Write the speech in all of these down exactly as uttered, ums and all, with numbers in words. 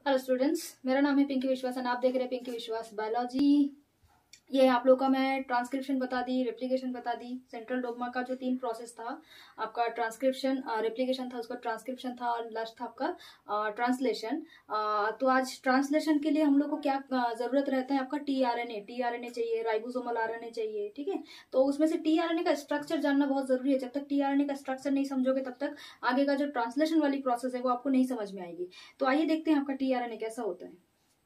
Hello students, मेरा नाम है पिंकी विश्वास और आप देख रहे हैं पिंकी विश्वास बायोलॉजी। ये आप लोगों का मैं ट्रांसक्रिप्शन बता दी, रेप्लिकेशन बता दी। सेंट्रल डोग्मा का जो तीन प्रोसेस था आपका, ट्रांसक्रिप्शन, रेप्लिकेशन था, उसका ट्रांसक्रिप्शन था और लास्ट था आपका ट्रांसलेशन। तो आज ट्रांसलेशन के लिए हम लोग को क्या जरूरत रहता है, आपका टीआरएनए टीआरएनए चाहिए, राइबोसोमल आरएनए चाहिए। ठीक है, तो उसमें से टीआरएनए का स्ट्रक्चर जानना बहुत जरूरी है। जब तक टीआरएनए का स्ट्रक्चर नहीं समझोगे तब तक आगे का जो ट्रांसलेशन वाली प्रोसेस है वो आपको नहीं समझ में आएगी। तो आइए देखते हैं आपका टीआरएनए कैसा होता है।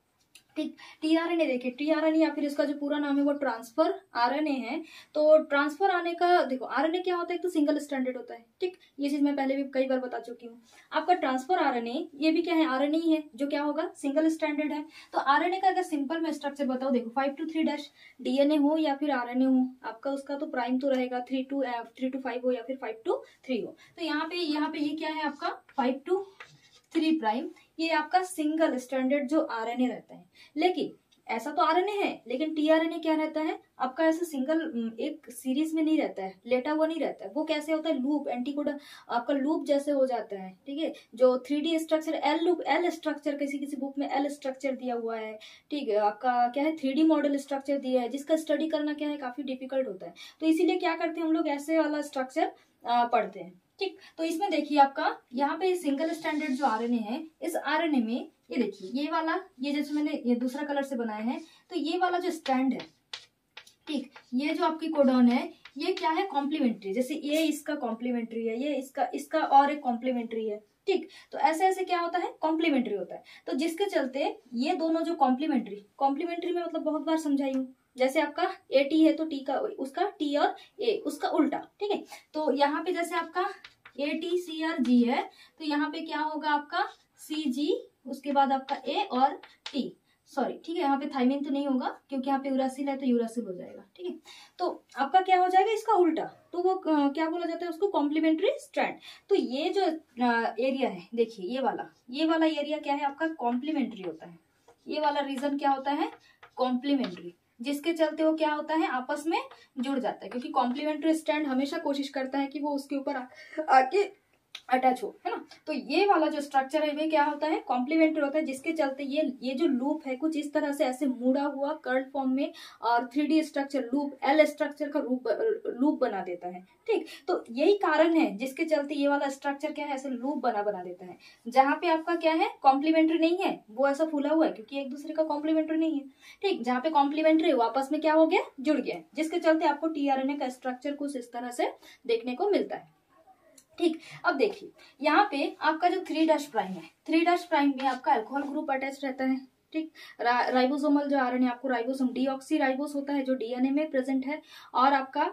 ठीक, टीआरएनए देखिए, टीआरएनए या फिर इसका जो पूरा नाम है वो ट्रांसफर आरएनए है। तो ट्रांसफर आने का देखो, आरएनए क्या होता है, एक तो सिंगल स्ट्रैंडेड होता है। ठीक, ये चीज मैं पहले भी कई बार बता चुकी हूँ। आपका ट्रांसफर आरएनए ये भी क्या है, आरएनए ही है, जो क्या होगा, सिंगल स्ट्रैंडेड है। तो आरएनए का अगर सिंपल में स्ट्रक्चर बताओ, देखो five two three dash DNA हो या फिर आरएनए हो, आपका उसका तो प्राइम तो रहेगा three two three two five हो या फिर फाइव टू थ्री हो। तो यहाँ पे यहाँ पे ये क्या है आपका फाइव टू थ्री प्राइम, ये आपका सिंगल स्ट्रैंडेड जो आरएनए रहता है। लेकिन ऐसा तो आरएनए है, लेकिन टीआरएनए क्या रहता है आपका, ऐसा सिंगल एक सीरीज में नहीं रहता है, लेटा हुआ नहीं रहता है। वो कैसे होता है, लूप, एंटीकोडन आपका लूप जैसे हो जाता है। ठीक है, जो three D structure L loop, L structure किसी किसी बुक में एल स्ट्रक्चर दिया हुआ है। ठीक है, आपका क्या है, थ्री डी मॉडल स्ट्रक्चर दिया है, जिसका स्टडी करना क्या है काफी डिफिकल्ट होता है। तो इसीलिए क्या करते हैं हम लोग, ऐसे वाला स्ट्रक्चर पढ़ते हैं। ठीक, तो इसमें देखिए आपका यहाँ पे सिंगल स्टैंडर्ड जो आरएनए है, इस आरएनए में ये देखिए ये वाला, ये जैसे मैंने ये दूसरा कलर से बनाया है, तो ये वाला जो स्टैंड है, ठीक, ये जो आपकी कोडॉन है ये क्या है, कॉम्प्लीमेंट्री। जैसे ये इसका कॉम्प्लीमेंट्री है, ये इसका इसका और एक कॉम्प्लीमेंट्री है। ठीक, तो ऐसे ऐसे क्या होता है, कॉम्प्लीमेंट्री होता है। तो जिसके चलते ये दोनों जो कॉम्प्लीमेंट्री, कॉम्प्लीमेंट्री में मतलब बहुत बार समझाई हूँ, जैसे आपका ए टी है तो टी का उसका टी और ए उसका उल्टा। ठीक है, तो यहाँ पे जैसे आपका A T C R G है, तो यहाँ पे क्या होगा आपका सी जी, उसके बाद आपका ए और टी, सॉरी ठीक है, यहाँ पे थाइमिन तो नहीं होगा क्योंकि यहाँ पे यूरासिल है तो यूरासिल हो जाएगा। ठीक है, तो आपका क्या हो जाएगा इसका उल्टा, तो वो क्या बोला जाता है उसको, कॉम्प्लीमेंट्री स्ट्रैंड। तो ये जो एरिया है देखिए, ये वाला ये वाला एरिया क्या है आपका, कॉम्प्लीमेंट्री होता है। ये वाला रीजन क्या होता है, कॉम्प्लीमेंट्री, जिसके चलते वो क्या होता है, आपस में जुड़ जाता है। क्योंकि कॉम्प्लीमेंट्री स्ट्रैंड हमेशा कोशिश करता है कि वो उसके ऊपर आके अटैच हो, है ना। तो ये वाला जो स्ट्रक्चर है वे क्या होता है, कॉम्प्लीमेंट्री होता है, जिसके चलते ये ये जो लूप है कुछ इस तरह से ऐसे मुड़ा हुआ कर्ल फॉर्म में और three D structure loop, L structure का रूप लूप बना देता है। ठीक, तो यही कारण है जिसके चलते ये वाला स्ट्रक्चर क्या है, ऐसे लूप बना बना देता है। जहां पे आपका क्या है, कॉम्प्लीमेंट्री नहीं है, वो ऐसा फूला हुआ है क्योंकि एक दूसरे का कॉम्प्लीमेंट्री नहीं है। ठीक, जहां पे कॉम्प्लीमेंट्री वो आपस में क्या हो गया, जुड़ गया, जिसके चलते आपको टीआरएनए का स्ट्रक्चर कुछ इस तरह से देखने को मिलता है। ठीक, अब देखिए यहाँ पे आपका जो थ्री डैश प्राइम है, थ्री डैश प्राइम में आपका अल्कोहल ग्रुप अटैच रहता है। ठीक, रा, राइबोसोमल जो आरएनए आपको राइबोसोम डीऑक्सी राइबोस होता है जो डीएनए में प्रेजेंट है, और आपका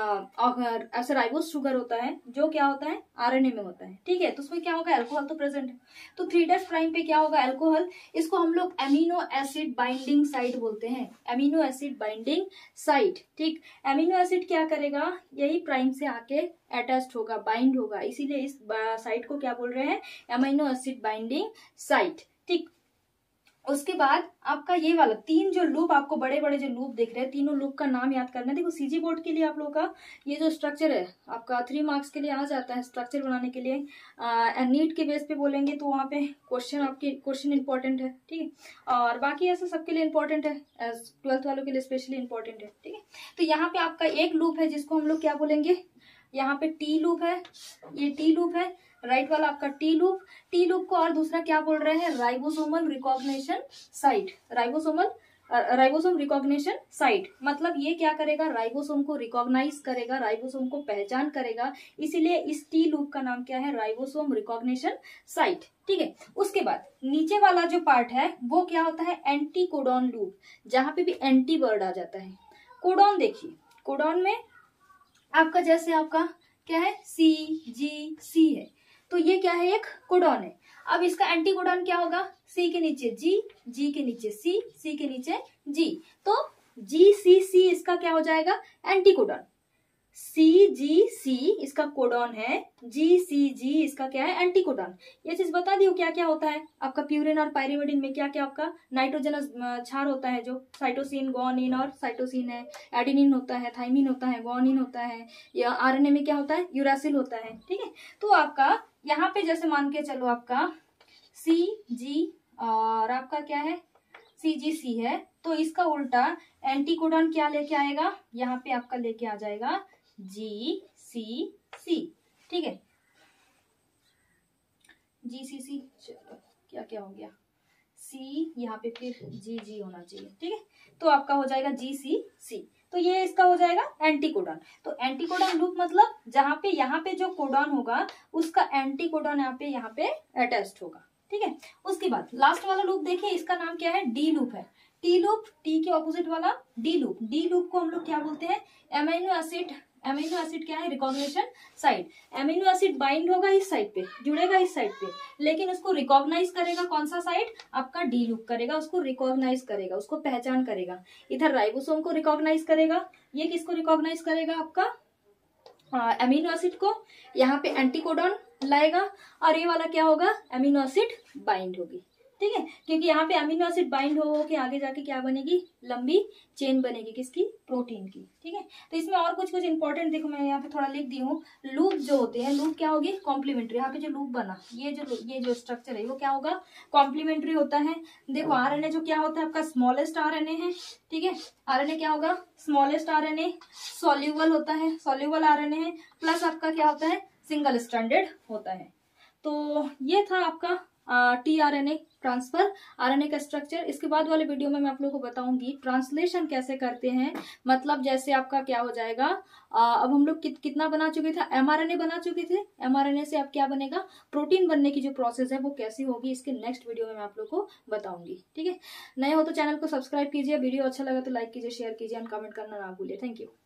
ऐसा राइबोस शुगर होता है जो क्या होता है, आरएनए में होता है। ठीक है, तो उसमें क्या होगा, अल्कोहल तो प्रेजेंट है। तो थ्री डैश प्राइम पे क्या होगा, अल्कोहल, इसको हम लोग एमिनो एसिड बाइंडिंग साइट बोलते हैं, एमिनो एसिड बाइंडिंग साइट। ठीक, एमिनो एसिड क्या करेगा, यही प्राइम से आके अटैच्ड होगा, बाइंड होगा, इसीलिए इस साइट को क्या बोल रहे हैं, एमिनो एसिड बाइंडिंग साइट। ठीक, उसके बाद आपका ये वाला तीन जो लूप, आपको बड़े बड़े जो लूप दिख रहे हैं, तीनों लूप का नाम याद करना है। देखो सीजी बोर्ड के लिए आप लोगों का ये जो स्ट्रक्चर है आपका थ्री मार्क्स के लिए आ जाता है, स्ट्रक्चर बनाने के लिए नीट के बेस पे बोलेंगे तो वहाँ पे क्वेश्चन आपके क्वेश्चन इंपॉर्टेंट है। ठीक है, और बाकी ऐसा सबके लिए इंपॉर्टेंट है, ट्वेल्थ वालों के लिए स्पेशली इंपॉर्टेंट है। ठीक है, तो यहाँ पे आपका एक लूप है जिसको हम लोग क्या बोलेंगे, यहाँ पे टी लूप है, ये टी लूप है, राइट वाला आपका टी लूप, टी लूप को और दूसरा क्या बोल रहे हैं, ribosomal recognition site, ribosomal ribosome recognition site. मतलब ये क्या करेगा, राइबोसोम को रिकॉग्नाइज करेगा, राइबोसोम को पहचान करेगा, इसीलिए इस टी लूप का नाम क्या है, राइबोसोम रिकॉग्निशन साइट। ठीक है, उसके बाद नीचे वाला जो पार्ट है वो क्या होता है, एंटी कोडॉन लूप, जहां पे भी एंटी वर्ड आ जाता है। कोडॉन देखिए, कोडॉन में आपका जैसे आपका क्या है, सी जी सी है, तो ये क्या है, एक कोडॉन है। अब इसका एंटी कोडॉन क्या होगा, सी के नीचे जी, जी के नीचे सी, सी के नीचे जी, तो जी सी सी इसका क्या हो जाएगा, एंटी कोडॉन। सी जी सी इसका कोडॉन है, जी सी जी इसका क्या है, एंटी कोडॉन। ये चीज बता दी क्या क्या होता है आपका प्यूरिन और पायरिमिडिन में, क्या क्या आपका नाइट्रोजनस क्षार होता है, जो साइटोसिन, गुआनिन और साइटोसिन है, एडेनिन होता है, थाइमिन होता है, गुआनिन होता है, या आरएनए में क्या होता है, यूरासिल होता है। ठीक है, तो आपका यहाँ पे जैसे मान के चलो आपका सी जी और आपका क्या है, सीजीसी है, तो इसका उल्टा एंटीकोडॉन क्या लेके आएगा, यहाँ पे आपका लेके आ जाएगा जी सी सी। ठीक है, जी सी सी, चलो क्या क्या हो गया, सी यहाँ पे फिर जी जी होना चाहिए। ठीक है, तो आपका हो जाएगा जी सी सी, तो ये इसका हो जाएगा एंटीकोडॉन। तो एंटीकोडॉन लूप मतलब जहां पे यहाँ पे जो कोडॉन होगा उसका एंटीकोडॉन यहाँ पे यहाँ पे अटैच्ड होगा। ठीक है, उसके बाद लास्ट वाला लूप देखिए, इसका नाम क्या है, डी लूप है। टी लूप, टी के ऑपोजिट वाला डी लूप। डी लूप को हम लोग क्या बोलते हैं, एमिनो एसिड। एमिनो एसिड क्या है, recognition side. Amino acid bind होगा इस साइड पे, जुड़ेगा इस साइड पे, लेकिन उसको रिकॉग्नाइज करेगा कौन सा साइड, आपका डी लूप करेगा, उसको रिकॉग्नाइज करेगा, उसको पहचान करेगा। इधर राइबोसोम को रिकॉग्नाइज करेगा, ये किसको रिकॉग्नाइज करेगा, आपका एमिनो एसिड को। यहाँ पे एंटीकोडॉन लाएगा और ये वाला क्या होगा, एमिनो एसिड बाइंड होगी। ठीक है, क्योंकि यहाँ पे अमीनो एसिड बाइंड हो के आगे जाके क्या बनेगी, लंबी चेन बनेगी, किसकी, प्रोटीन की। ठीक है, तो इसमें और कुछ कुछ इंपॉर्टेंट देखो, मैं यहाँ पे थोड़ा लिख दी हूँ। लूप जो होते हैं, लूप क्या होगी, कॉम्प्लीमेंट्री। यहाँ पे जो लूप बना, ये जो ये जो स्ट्रक्चर है वो क्या होगा, कॉम्प्लीमेंट्री होता है। देखो आरएनए जो क्या होता है आपका, स्मॉलेस्ट आरएनए है। ठीक है, आरएनए क्या होगा, स्मॉलेस्ट आरएनए, सॉल्यूबल होता है, सॉल्यूबल आरएनए है, प्लस आपका क्या होता है, सिंगल स्ट्रैंडेड होता है। तो ये था आपका T R N A transfer, RNA का स्ट्रक्चर। इसके बाद वाले वीडियो में मैं आप लोगों को बताऊंगी ट्रांसलेशन कैसे करते हैं। मतलब जैसे आपका क्या हो जाएगा, आ, अब हम लोग कि, कितना बना चुके थे, एमआरएनए बना चुके थे, एमआरएनए से अब क्या बनेगा, प्रोटीन बनने की जो प्रोसेस है वो कैसी होगी, इसके नेक्स्ट वीडियो में मैं आप लोग को बताऊंगी। ठीक है, नए हो तो चैनल को सब्सक्राइब कीजिए, वीडियो अच्छा लगा तो लाइक कीजिए, शेयर कीजिए एंड कमेंट करना ना भूलिए। Thank you.